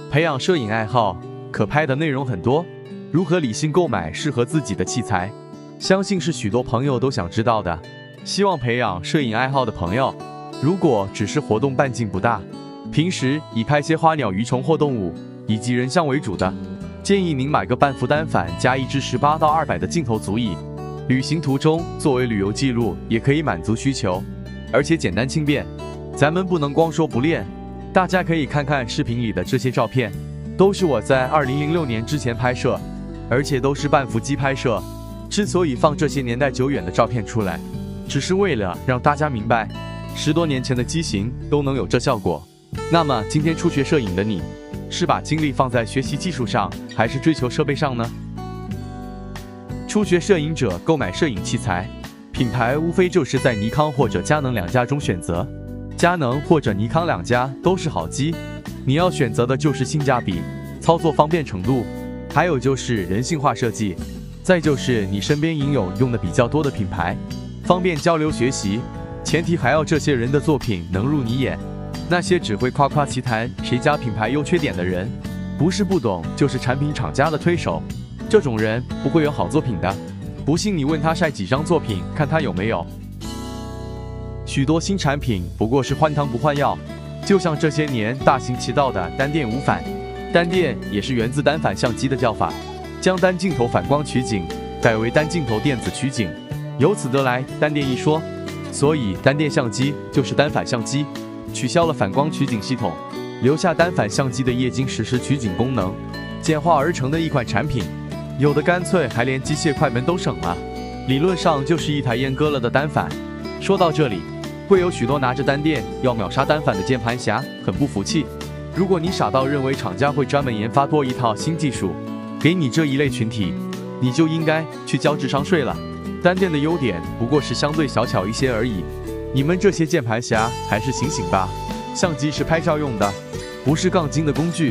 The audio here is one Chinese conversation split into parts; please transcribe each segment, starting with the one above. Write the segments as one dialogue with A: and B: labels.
A: 培养摄影爱好，可拍的内容很多。如何理性购买适合自己的器材，相信是许多朋友都想知道的。希望培养摄影爱好的朋友，如果只是活动半径不大，平时以拍些花鸟鱼虫或动物以及人像为主的，建议您买个半幅单反加一支18到200的镜头足矣。旅行途中作为旅游记录也可以满足需求，而且简单轻便。咱们不能光说不练，大家可以看看视频里的这些照片，都是我在2006年之前拍摄，而且都是半幅机拍摄。之所以放这些年代久远的照片出来，只是为了让大家明白10多年前的机型都能有这效果。那么今天初学摄影的你，是把精力放在学习技术上，还是追求设备上呢？初学摄影者购买摄影器材，品牌无非就是在尼康或者佳能2家中选择。佳能或者尼康2家都是好机，你要选择的就是性价比、操作方便程度，还有就是人性化设计，再就是你身边应有用的比较多的品牌，方便交流学习。前提还要这些人的作品能入你眼。那些只会夸夸其谈谁家品牌优缺点的人，不是不懂，就是产品厂家的推手。这种人不会有好作品的，不信你问他晒几张作品，看他有没有。许多新产品不过是换汤不换药，就像这些年大行其道的单电无反。单电也是源自单反相机的叫法，将单镜头反光取景改为单镜头电子取景，由此得来单电一说。所以单电相机就是单反相机，取消了反光取景系统，留下单反相机的液晶实时取景功能，简化而成的一款产品。有的干脆还连机械快门都省了，理论上就是一台阉割了的单反。说到这里，会有许多拿着单电要秒杀单反的键盘侠很不服气。如果你傻到认为厂家会专门研发多一套新技术给你这一类群体，你就应该去交智商税了。单电的优点不过是相对小巧一些而已，你们这些键盘侠还是醒醒吧，相机是拍照用的，不是杠精的工具。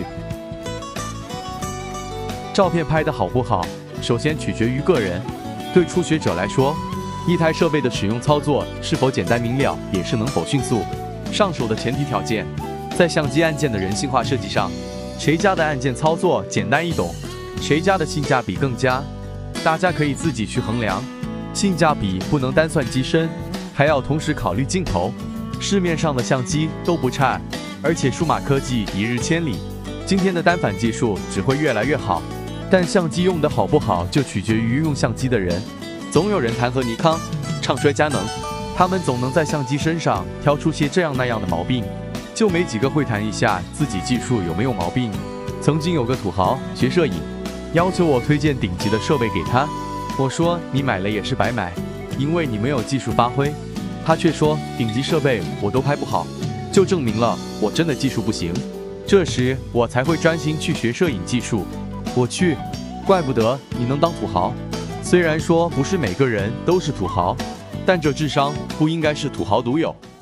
A: 照片拍得好不好，首先取决于个人。对初学者来说，一台设备的使用操作是否简单明了，也是能否迅速上手的前提条件。在相机按键的人性化设计上，谁家的按键操作简单易懂，谁家的性价比更佳，大家可以自己去衡量。性价比不能单算机身，还要同时考虑镜头。市面上的相机都不差，而且数码科技一日千里，今天的单反技术只会越来越好。但相机用得好不好，就取决于用相机的人。总有人弹劾尼康，唱衰佳能，他们总能在相机身上挑出些这样那样的毛病，就没几个会谈一下自己技术有没有毛病。曾经有个土豪学摄影，要求我推荐顶级的设备给他，我说你买了也是白买，因为你没有技术发挥。他却说顶级设备我都拍不好，就证明了我真的技术不行。这时我才会专心去学摄影技术。我去，怪不得你能当土豪。虽然说不是每个人都是土豪，但这智商不应该是土豪独有。